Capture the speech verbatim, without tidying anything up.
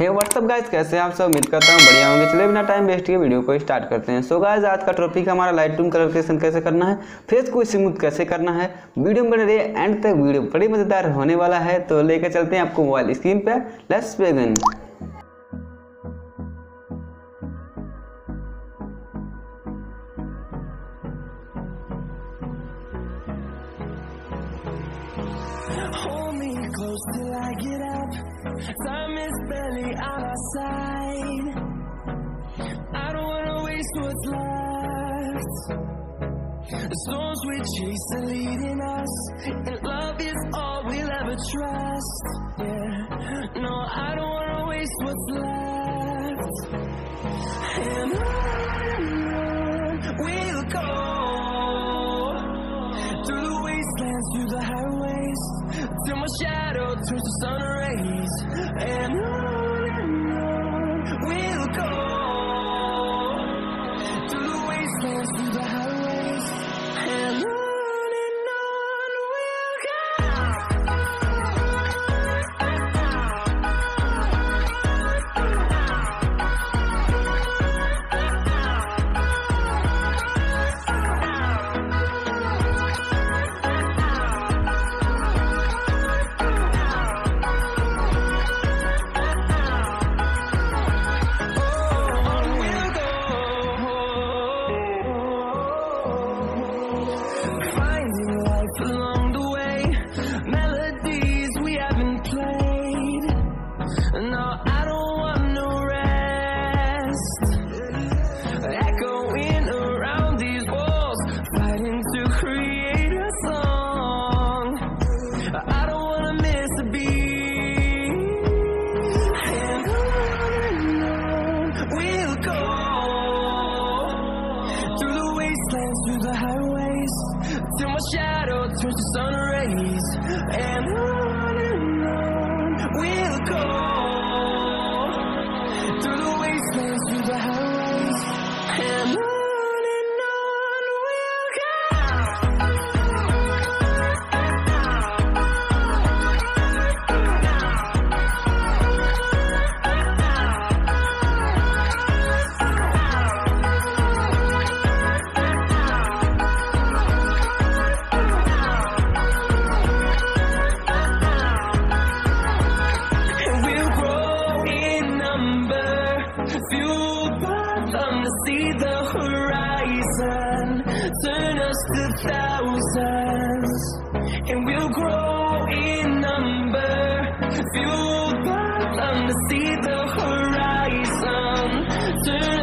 हे WhatsApp guys, कैसे हैं आप सब? उम्मीद करता हूँ बढ़िया होंगे। चलिए बिना टाइम वेस्ट किए वीडियो को स्टार्ट करते हैं। सो गाइस, आज का टॉपिक हमारा लाइटरूम कलर करेक्शन कैसे करना है, फेस को स्मूथ कैसे करना है। वीडियो में बने रहिए एंड तक, वीडियो बड़ी मजेदार होने वाला है। तो लेकर चलते हैं आपको मोबाइल स्क्रीन पे। Let's begin. Hold me close till I get up. Time is barely on our side. I don't wanna waste what's left. The storms we chase are leading us, and love is all we'll ever trust. Yeah, no, I don't wanna waste what's left. And on we'll go, through the wastelands, through the highways, till my shadow turns to sun rays. And on and on we'll go, through the wastelands, through the highways. And on and on we'll go. Along the way, melodies we haven't played. No, I don't want no rest. Echoing around these walls, fighting to create a song. I don't wanna miss a beat. And on and on we'll go, through the wastelands, through the highways, till my shadow turns to sun rays. And on and on we'll go, through the wastelands, through the highways. And on and on we'll go. Fueled by them to see the horizon, turn us to thousands, and we'll grow in number. Fueled by them to see the horizon, turn